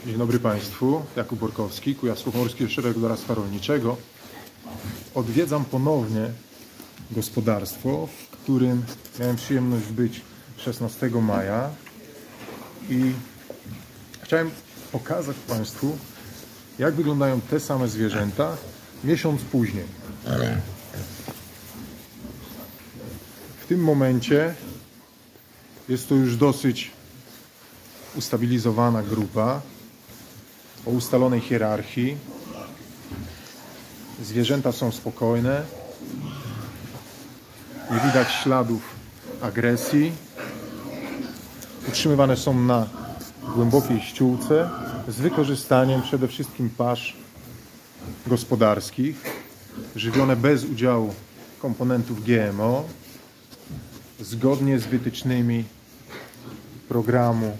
Dzień dobry Państwu, Jakub Borkowski, Kujawsko-Pomorski Ośrodek Doradztwa Rolniczego. Odwiedzam ponownie gospodarstwo, w którym miałem przyjemność być 16 maja i chciałem pokazać Państwu, jak wyglądają te same zwierzęta miesiąc później. W tym momencie jest to już dosyć ustabilizowana grupa o ustalonej hierarchii. Zwierzęta są spokojne, nie widać śladów agresji, utrzymywane są na głębokiej ściółce z wykorzystaniem przede wszystkim pasz gospodarskich, żywione bez udziału komponentów GMO, zgodnie z wytycznymi programu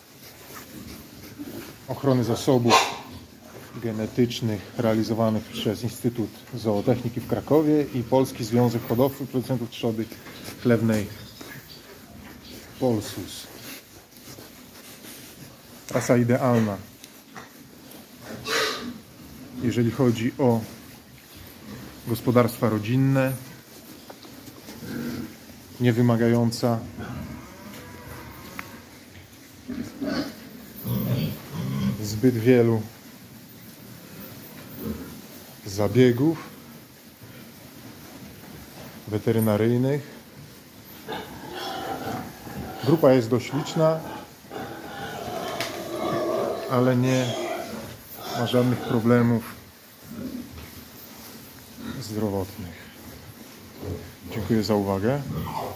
ochrony zasobów genetycznych realizowanych przez Instytut Zootechniki w Krakowie i Polski Związek Hodowców i Producentów Trzody Chlewnej Polsus. Rasa idealna, jeżeli chodzi o gospodarstwa rodzinne, nie wymagająca zbyt wielu zabiegów weterynaryjnych. Grupa jest dość liczna, ale nie ma żadnych problemów zdrowotnych. Dziękuję za uwagę.